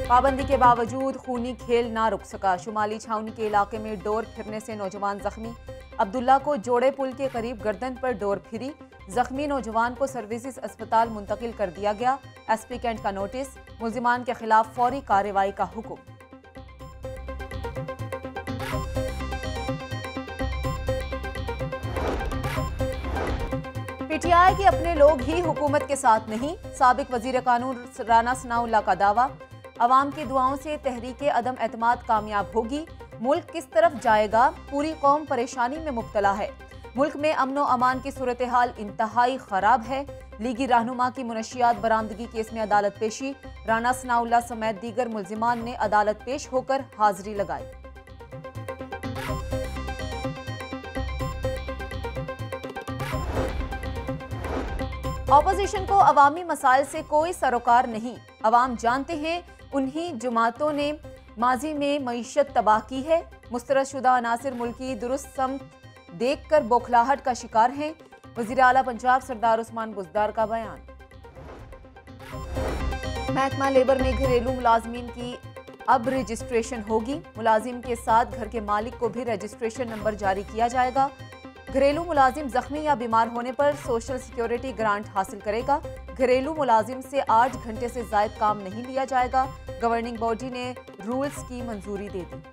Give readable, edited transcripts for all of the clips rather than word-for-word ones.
पाबंदी के बावजूद खूनी खेल ना रुक सका। शुमाली छावनी के इलाके में डोर फिरने से नौजवान जख्मी। अब्दुल्ला को जोड़े पुल के करीब गर्दन पर डोर फिरी। जख्मी नौजवान को सर्विसेज अस्पताल मुंतकिल कर दिया गया। एसपी कैंट का नोटिस। मुल्जिमान के खिलाफ फौरी कार्रवाई का हुक्म। पीटीआई के अपने लोग ही हुकूमत के साथ नहीं। साबिक वजीर कानून राना सनाउल्लाह का दावा। अवाम की दुआओं से तहरीके अदम एतमाद कामयाब होगी। मुल्क किस तरफ जाएगा, पूरी कौम परेशानी में मुब्तला है। मुल्क में अमनो अमान की सूरत हाल इंतहाई खराब है। लीगी रहनुमा की मुनशियात बरामदगी केस में अदालत पेशी। राना सनाउल्लाह समेत दीगर मुल्जिमान ने अदालत पेश होकर हाजिरी लगाई। ऑपोजिशन को अवामी मसाइल से कोई सरोकार नहीं। अवाम जानते हैं उन्हीं जमातों ने माजी में मईशत तबाह की है। मुस्तरदशुदा अनासिर मुल्क की दुरुस्त समत देख कर बौखलाहट का शिकार हैं। वज़ीर आला पंजाब सरदार उस्मान बुज़दार का बयान। महकमा लेबर में घरेलू मुलाजमीन की अब रजिस्ट्रेशन होगी। मुलाजिम के साथ घर के मालिक को भी रजिस्ट्रेशन नंबर जारी किया जाएगा। घरेलू मुलाजिम जख्मी या बीमार होने पर सोशल सिक्योरिटी ग्रांट हासिल करेगा। घरेलू मुलाजिम से 8 घंटे से ज़ायद काम नहीं लिया जाएगा। गवर्निंग बॉडी ने रूल्स की मंजूरी दे दी।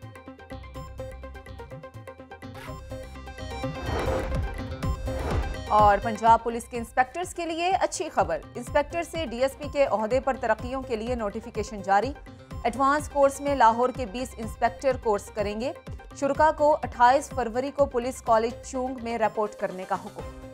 और पंजाब पुलिस के इंस्पेक्टर्स के लिए अच्छी खबर। इंस्पेक्टर से डीएसपी के ओहदे पर तरक्कियों के लिए नोटिफिकेशन जारी। एडवांस कोर्स में लाहौर के 20 इंस्पेक्टर कोर्स करेंगे। शुरका को 28 फरवरी को पुलिस कॉलेज चूंग में रिपोर्ट करने का हुक्म।